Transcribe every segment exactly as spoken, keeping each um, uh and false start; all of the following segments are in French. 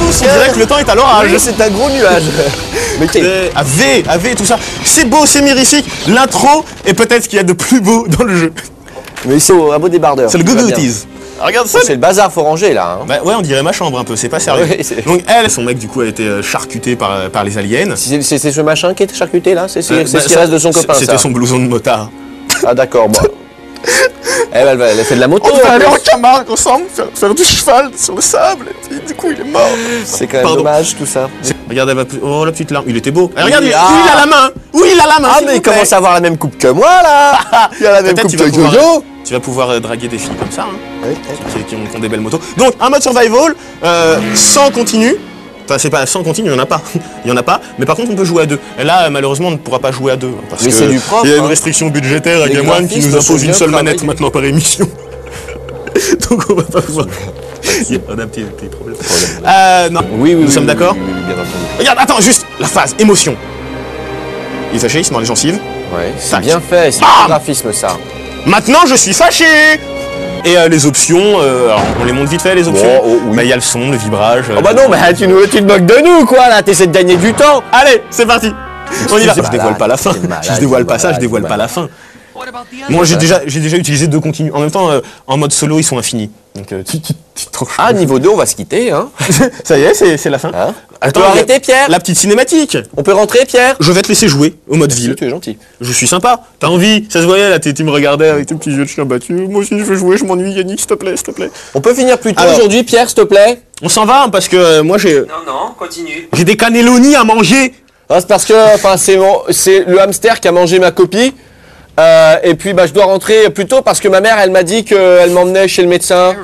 tous, on dirait que le temps est à l'orage. Oui, c'est un gros nuage. Mais euh, à V, à V, tout ça. C'est beau, c'est mirifique. L'intro est peut-être ce qu'il y a de plus beau dans le jeu. Mais c'est un beau débardeur. C'est le Googooties. Regarde ça. C'est le bazar, faut ranger là. Hein. Bah ouais, on dirait ma chambre un peu, c'est pas sérieux. Ouais, donc elle, son mec du coup a été charcuté par, par les aliens. C'est ce machin qui était charcuté là? C'est euh, bah, ce qui reste de son copain. C'était son blouson de motard. Ah d'accord, bon. elle, elle, elle a fait de la moto. On va aller en Camargue ensemble, faire, faire du cheval sur le sable, et puis du coup il est mort. C'est quand même Pardon. Dommage tout ça. Regarde, elle va plus... Oh la petite larme, il était beau. Eh, regarde, oui, il, ah. il a la main. Oui, il a la main. Ah mais il commence à avoir la même coupe que moi là. Il a la même coupe que pouvoir, Yo-Yo. Tu vas pouvoir euh, draguer des filles comme ça, hein, oui, qui, qui, ont, qui ont des belles motos. Donc un mode survival euh, sans continu. Enfin, c'est pas sans continu, il n'y en a pas. Il y en a pas, mais par contre on peut jouer à deux. Et là, malheureusement, on ne pourra pas jouer à deux. Parce mais c'est du propre. Il y a une hein. restriction budgétaire à Game One qui nous impose une seule manette maintenant par émission. Donc on va pas pouvoir. On a un petit, petit problème. Euh, non. Oui, oui, Nous oui, sommes oui, d'accord oui, oui, bien entendu. Regarde, attends, juste la phase, émotion. Il est fâché, il se mord les gencives. Ouais, c'est Tac. bien fait, c'est Bam du graphisme ça. Maintenant, je suis fâché. Et euh, les options, euh, alors on les montre vite fait les options. Oh, oh, oui. Bah il y a le son, le vibrage. Oh bah non, mais tu, nous, tu te moques de nous quoi là, t'essaies de gagner du temps. Allez, c'est parti. On y va. Je malade, dévoile pas la fin. malade, Je dévoile pas ça, malade, je dévoile pas malade. la fin. Moi j'ai déjà, j'ai déjà utilisé deux continus. En même temps, euh, en mode solo, ils sont infinis. Donc euh, tu, tu, tu te Ah, niveau deux, on va se quitter hein. Ça y est, c'est, c'est la fin. Hein Attends, on peut la- arrêter Pierre. La petite cinématique. On peut rentrer Pierre. Je vais te laisser jouer au mode ville. Tu es gentil. Je suis sympa. T'as envie? Ça se voyait là, tu me regardais avec tes petits yeux de chien battu. Moi aussi je veux jouer, je m'ennuie Yannick, s'il te plaît, s'il te plaît. On peut finir plus tôt Alors. aujourd'hui Pierre, s'il te plaît. On s'en va hein, parce que euh, moi j'ai, Non, non, continue. j'ai des cannelloni à manger. Ah, c'est parce que enfin c'est mon- c'est le hamster qui a mangé ma copie. Euh, et puis bah je dois rentrer plus tôt parce que ma mère elle m'a dit qu'elle m'emmenait chez le médecin.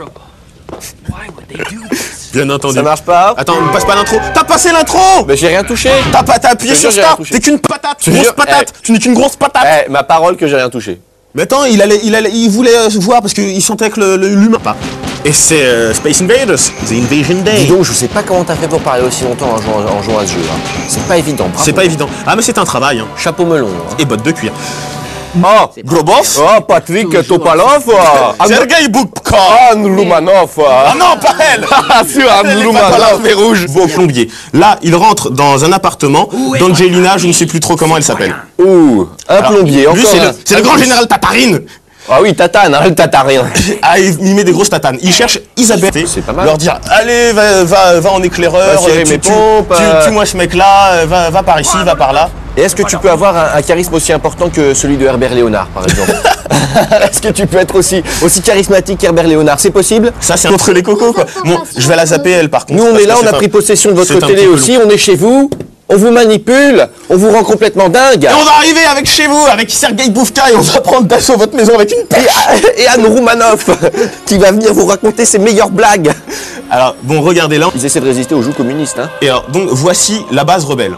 Bien entendu. Ça marche pas. Attends, on passe pas l'intro. T'as passé l'intro. Mais j'ai rien touché. T'as pas t'as appuyé Je te sur jure, j'ai rien start. touché. T'es qu'une patate, Je te grosse jure, patate. Tu n'es qu'une grosse patate. Eh, ma parole que j'ai rien touché. Mais attends, il allait, il allait, il voulait euh, se voir parce qu'il sentait que le- le- l'humain pas. Et c'est euh, Space Invaders, The Invasion Day. Dis donc, je sais pas comment t'as fait pour parler aussi longtemps en jouant, en jouant à ce jeu. Hein. C'est pas évident. bravo. C'est pas évident. Ah mais c'est un travail. Hein. Chapeau melon. Hein. Et bottes de cuir. Oh, Globov. oh, Patrick Topalov. Sergei Boubka. Anne Lumanov. Ah non, pas elle. Ah, sûr, Anne Elle est pas par Lumanov. l'armée rouge. Vos plombiers. Là, il rentre dans un appartement d'Angelina, je ne sais plus trop comment elle s'appelle. Ouh, un Alors, plombier. Lui, encore c'est le, un. c'est le grand général Tatarine. Ah oui, tatane, hein, le tatarien. Ah, il, il met des grosses tatanes. Il cherche Isabelle. C'est pas mal. Leur dire, allez, va, va, va en éclaireur. Va serrer tu, mes tu, pompes, tu- euh. tue-moi ce mec-là. euh, Va, va par ici, va par là. Et est-ce que tu peux avoir un, un charisme aussi important que celui de Herbert Léonard, par exemple? Est-ce que tu peux être aussi, aussi charismatique qu'Herbert Léonard? C'est possible? Ça, c'est contre les cocos, quoi. Bon, je vais la zapper, elle, par contre. Nous, on parce est là, que on c'est a un- pris possession de votre c'est un télé petit peu aussi, on est chez vous, on vous manipule, on vous rend complètement dingue. Et on va arriver avec chez vous, avec Sergei Bouvka, et on va prendre d'assaut votre maison avec une pêche. Et, et Anne Roumanoff, qui va venir vous raconter ses meilleures blagues. Alors, bon, regardez là. Ils essaient de résister aux joues communistes, hein. Et alors, donc, voici la base rebelle.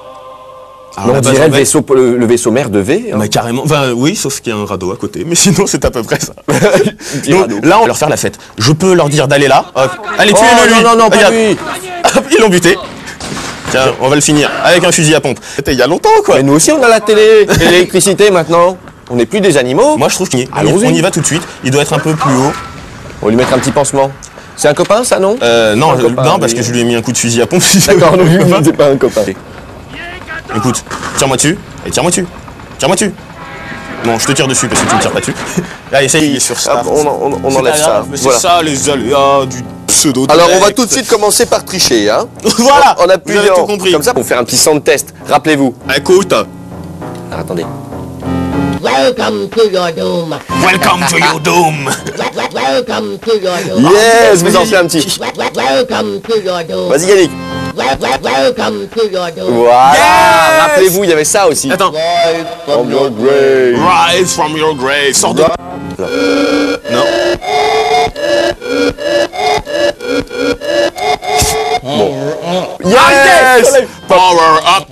Alors, Mais la on base dirait le rebelle- vaisseau, le, le vaisseau mère de V. Hein. Bah, carrément. Enfin, oui, sauf qu'il y a un radeau à côté. Mais sinon, c'est à peu près ça. Petit Donc, radeau. là, on va leur faire la fête. Je peux leur dire d'aller là. Hop. Allez, Oh, tuez-le, lui. non, non, non, pas Regarde. lui. Hop, ils l'ont buté. Tiens, on va le finir avec un fusil à pompe. C'était il y a longtemps, quoi. Mais nous aussi, on a la télé et l'électricité maintenant. On n'est plus des animaux. Moi, je trouve qu'on y, on y- Allons-y. on y va tout de suite. Il doit être un peu plus haut. On va lui mettre un petit pansement. C'est un copain, ça, non? Euh, non, Un je- copain, non, parce oui. que je lui ai mis un coup de fusil à pompe. si c'est D'accord, un donc copain. c'est pas un copain. Écoute, tire-moi dessus. Et tire-moi dessus. Tire-moi dessus. Non, je te tire dessus parce que tu me tires pas dessus. Là, essaye, il est sur ça. Hop, on, on- on C'est enlève pas ça. grave, mais C'est Voilà. ça, les aléas du pseudo. Alors, on va tout de suite commencer par tricher, hein. Voilà, En vous avez appuyant tout compris. comme ça pour faire un petit sound test. Rappelez-vous. Écoute, Alors, attendez. Welcome to your doom. welcome to your doom. Welcome to your doom. Yes, vous en faites un petit. Welcome to your doom. Vas-y, Yannick. Welcome to your doom. Voilà. Yes. Rappelez-vous, il y avait ça aussi. Attends. From your grave. Rise from your grave. Sors de... Non. Yes. Power up.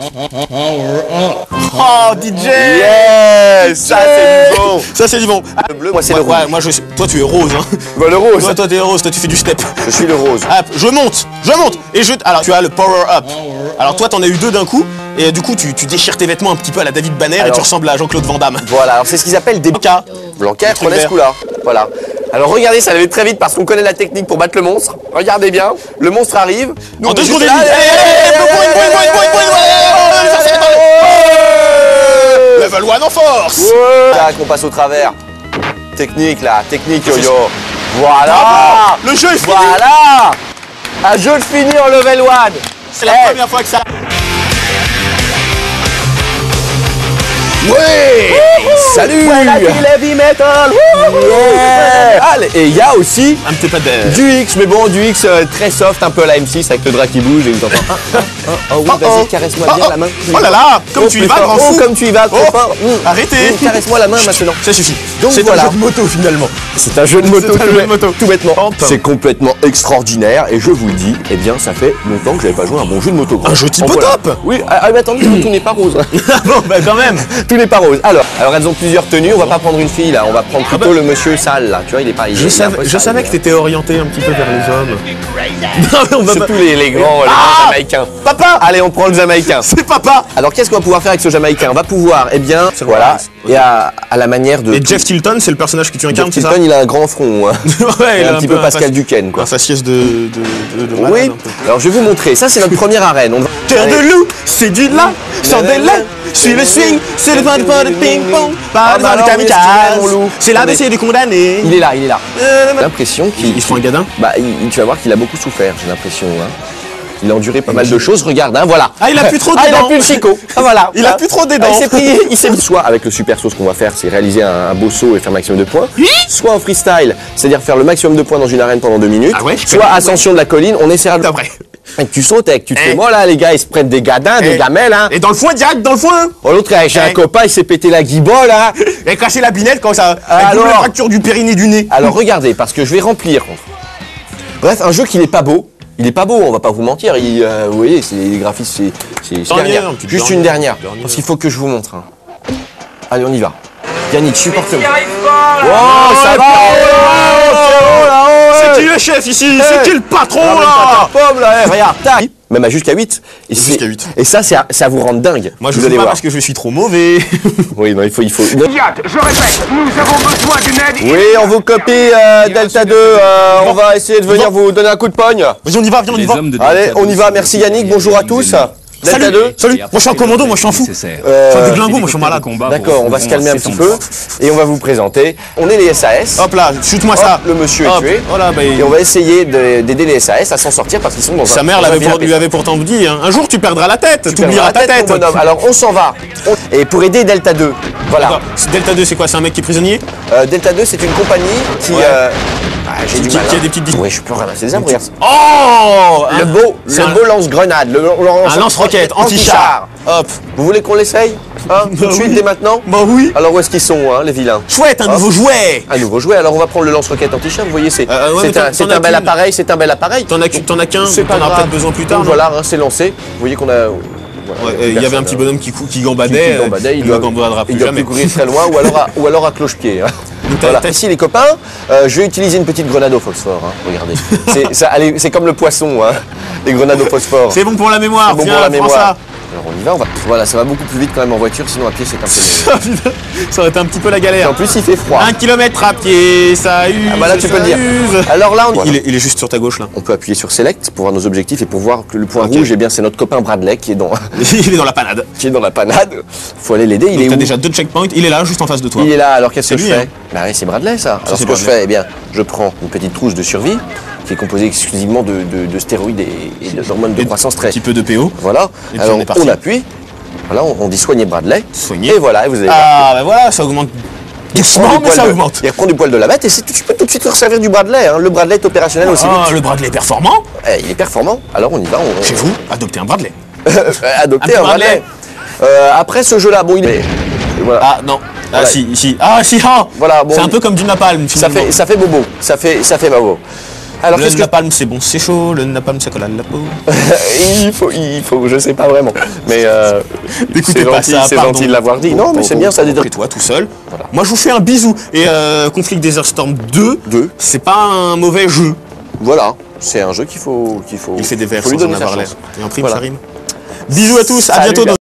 Oh, D J. Yes. Ça, c'est du bon. Ça, c'est du bon. Le bleu, moi, c'est Ouais, le rouge. ouais, moi, je suis... Toi, tu es rose, hein. Bah, le rose. Toi, toi, t'es rose. Toi, tu fais du step. Je suis le rose. Hop, je monte, je monte et je... Alors tu as le power up. Alors toi t'en as eu deux d'un coup et du coup tu, tu déchires tes vêtements un petit peu à la David Banner et Alors- tu ressembles à Jean-Claude Van Damme. Voilà, alors c'est ce qu'ils appellent des Blanca. Blanquer, Le truc prenez ce vert. coup-là. Voilà. Alors regardez, ça va aller très vite parce qu'on connaît la technique pour battre le monstre. Regardez bien, le monstre arrive. Nous, En deux on est secondes, juste il là. dit, Allez, eh, allez, eh, allez, point, allez, point, allez, point, point, allez, point, allez, point, allez, allez, allez, Level one en force. ouais. Là qu'on passe au travers. Technique là, technique yo-yo. Voilà. Le jeu est fini. Voilà. Un jeu fini en level one. C'est la Eh. première fois que ça... Ouais. Salut. Heavy metal. Yeah. Allez, et il y a aussi Un petit peu de... du X, mais bon, du X euh, très soft, un peu à la M six avec le drap qui bouge et vous entendez. Oh, oh, oh, oui, Oh, vas-y, oh. caresse-moi Oh, bien oh. la main. Oh là là, comme Oh, tu y plus vas, fort. grand Oh, fou. comme tu y vas, trop Oh, fort. Mmh. arrêtez. Mmh, caresse-moi la main maintenant. Ça suffit. Donc C'est voilà. un jeu de moto finalement. C'est un jeu de moto, C'est un tout, jeu de bête- moto. tout bêtement. Hop. C'est complètement extraordinaire et je vous le dis, eh bien, ça fait longtemps que j'avais pas joué à un bon jeu de moto. Un jeu type En voilà. top. Oui, ah, ah, mais attendez, tout n'est pas rose. Bon, bah quand même. Tout n'est pas rose. Alors, alors elles ont plusieurs tenues. On va pas prendre une fille là, on va prendre plutôt bah. le monsieur sale là. Tu vois, il est pas. Il est- Je il est un savais, peu je sale, savais mais- que t'étais orienté un petit peu vers les hommes. Non, mais on va pas... Surtout les, les grands, les Ah grands Jamaïcains. Papa. Allez, on prend le Jamaïcain. C'est papa. Alors, qu'est-ce qu'on va pouvoir faire avec ce Jamaïcain? On va pouvoir, eh bien, voilà, et à, à la manière de. Et Jeff Tilton, c'est le personnage que tu Jeff incarnes, c'est ça? Tilton, il a un grand front, hein. Ouais, Et il a un petit peu Pascal face- Duquesne, quoi. Un faciès de, de, de, de malade, Oui. un peu. Alors, je vais vous montrer. Ça, c'est notre première arène. On va... Cœur Allez. de loup, c'est du là, sans délai. Suis le swing, c'est le point de point de ping-pong. Ah, Pas bah besoin de alors, oui, excusez-moi, mon kamikaze. loup. C'est l'A B C du condamné. Il est là, il est là. Euh, J'ai l'impression qu'il. Ils font un gadin. Bah, il- tu vas voir qu'il a beaucoup souffert, j'ai l'impression. Hein. Il a enduré pas mal de choses. Regarde, hein, voilà. Ah, il a plus trop de Ah, il a dents. plus le chicot. Ah, voilà. Il a plus trop des dents. Ah, il s'est pris, il s'est soit avec le super saut, ce qu'on va faire, c'est réaliser un, un beau saut et faire maximum de points. Soit en freestyle, c'est-à-dire faire le maximum de points dans une arène pendant deux minutes. Ah ouais, je soit connais. ascension de la colline, on essaiera de. Après. Et que tu sautes avec, tu te Eh. fais, moi là, les gars, ils se prennent des gadins, des Eh. gamelles, hein. Et dans le foin, direct dans le foin. Oh, l'autre, j'ai un Eh. copain, il s'est pété la guibole, hein. Et caché la binette quand ça. Alors. Avec la fracture du périnée du nez. Alors regardez, parce que je vais remplir. Bref, un jeu qui n'est pas beau. Il est pas beau, on va pas vous mentir. Il, euh, vous voyez, c'est les graphismes, c'est c'est- c'est Dernière, dernière. une petite Juste dernière. une dernière. Dernière. Parce qu'il faut que je vous montre. hein. Allez, on y va. Yannick, supporte-moi. Oh, Oh, ça va. Oh, là, oh, C'est ouais. qui le chef ici? Eh. C'est qui le patron Ah, même là? pas ta pomme, là, eh, regarde, tac. Même à jusqu'à huit. Et c'est- Jusqu'à huit. Et ça, c'est à, c'est à vous rendre dingue. Moi je vous joue allez pas voir. parce que je suis trop mauvais. Oui, non, il faut, il faut. Yacht, je répète, nous avons besoin d'une aide. Oui, on vous copie euh, Delta deux. euh, on va essayer de venir vous donner un coup de pogne. Vas-y, on y va, viens, on y va. Allez, on y va. Merci Yannick. Bonjour à tous. Delta Salut, deux. salut. Moi je suis un commando, moi je suis un fou. Je Euh, suis un déglingo, moi je suis malade. D'accord, on va se calmer un petit peu et on va vous présenter. On est les S A S. Hop là, shoot-moi ça. Hop, le monsieur est Hop, tué. Voilà, bah, Et on va essayer de- d'aider les S A S à s'en sortir parce qu'ils sont dans un. sa mère dans un l'avait vilain pour- lui pétrin. avait pourtant dit, hein, un jour tu perdras la tête, tu Tu oublieras perdras ta la tête. mon bonhomme. Alors on s'en va. On- Et pour aider Delta deux, voilà. D'accord. Delta deux c'est quoi? C'est un mec qui est prisonnier? Euh, Delta deux, c'est une compagnie qui. Ouais. euh, ah, j'ai du Qui- mal. qui a hein. des petites dis- Ouais, je peux ramasser des arbres. Regarde. Oh Le un- beau, c'est le un- beau lance-grenade, le, le lance- Un lance-roquette, anti-char. Hop. Vous voulez qu'on l'essaye hein, tout de Bah suite, oui. dès maintenant. Bah oui. Alors où est-ce qu'ils sont, hein, les vilains? Chouette, un Hop. nouveau jouet. Un nouveau jouet. Alors on va prendre le lance-roquette anti-char. Vous voyez, c'est Euh, ouais, c'est mais t'en- un, c'est t'en un as bel qu'une. appareil, c'est un bel appareil. T'en as qu'un- t'en as qu'un, C'est pas t'en auras grave. peut-être besoin plus tard, Donc non? voilà, hein, c'est lancé. Vous voyez qu'on a. voilà, Ouais, euh, il y avait un personne, petit hein. bonhomme qui, cou- qui Qui- gambadait. qui gambadait, euh, il ne doit, gambadera plus il doit jamais. plus courir très loin ou alors à, ou alors à cloche-pied. hein. t'as- Voilà. t'as- Ici les copains, euh, je vais utiliser une petite grenade au phosphore. hein, Regardez, c'est ça, allez, c'est comme le poisson, hein, les grenades au phosphore. C'est bon pour la mémoire. C'est bon Tiens, pour la prends mémoire. Alors on y va, on va. Voilà, ça va beaucoup plus vite quand même en voiture, sinon à pied c'est un peu. Ça. Putain, ça aurait été un petit peu la Et galère. en plus il fait froid. Un kilomètre à pied, ça use. Ah bah là tu peux ça le dire. use. Alors là on, Il est, il est juste sur ta gauche là. on peut appuyer sur Select pour voir nos objectifs et pour voir que le point Ok. rouge, eh bien c'est notre copain Bradley qui est dans, Il est dans la panade. qui est dans la panade. Faut aller l'aider. Il Donc est t'as où déjà deux checkpoints. Il est là, juste en face de toi. Il est là, alors qu'est-ce que C'est je lui, fais hein. Bah oui, c'est Bradley ça. Alors c'est ce que je Bradley. fais, eh bien, je prends une petite trousse de survie qui est composée exclusivement de, de- de stéroïdes et, et d'hormones de Et croissance Un très. petit peu de P O. Voilà. puis Alors on est parti. on appuie. Voilà, on, on dit soigner Bradley. Soigner. Et voilà, et vous allez voir. Ah bah voilà, ça augmente. Il reprend Doucement, du mais ça poil de- augmente. Il reprend du poil de la bête et c'est tout- tu peux tout de suite te servir du Bradley. hein. Le Bradley est opérationnel aussi Ah, vite. le Bradley performant. Eh, il est performant. Alors on y va. On, on- Chez vous, adoptez un Bradley. adopter Un un petit Bradley. Bradley. Euh, après ce jeu-là, bon, il est. Voilà. Ah non. Ah Voilà. si, ici. Ah si, ah. Voilà, bon, C'est un il- peu comme du napalm Ça finalement. fait, ça fait bobo. Ça fait, ça fait bobo. Alors Le qu'est-ce que napalm c'est bon, c'est chaud. Le napalm ça colle à la peau. il faut, il faut, je sais pas vraiment. Mais euh, N'écoutez c'est pas gentil, ça, c'est pardon. gentil de l'avoir dit. Non, mais c'est bien, ça détend. Et toi tout seul. Moi je vous fais un bisou. Et euh, Conflict Desert Storm deux, Deux. c'est pas un mauvais jeu. Voilà, c'est un jeu qu'il faut, qu'il faut. Il fait des vers faut lui sans en donner sa avoir l'air. chance. Et en prime Voilà. ça rime. Bisous à tous, à Salut, bientôt dans